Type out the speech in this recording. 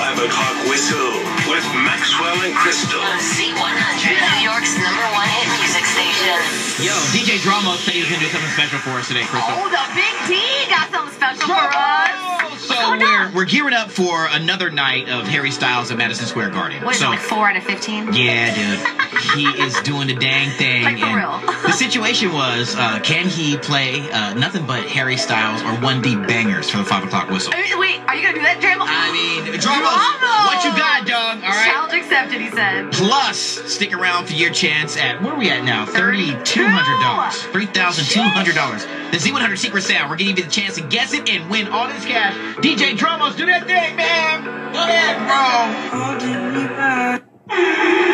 5 o'clock whistle with Maxwell and Crystal. Z100, New York's #1 hit music station. Yo, DJ Drama said he was going to do something special for us today, Crystal. Oh, the Big D got something special for us. So we're gearing up for another night of Harry Styles at Madison Square Garden. What is it, like 4 out of 15? Yeah, dude. He is doing the dang thing. Like, for real. The situation was, can he play nothing but Harry Styles or 1D bangers for the 5 o'clock whistle? Wait, are you going to do that, Drama? I mean, Drama, what you got, dog? All right. Challenge accepted, he said. Plus, stick around for your chance at, what are we at now? $3,200. $3,200. The Z100 Secret Sound. We're going to give you the chance to guess it and win all this cash. DJ Dramos, do that thing, man. Go ahead, bro.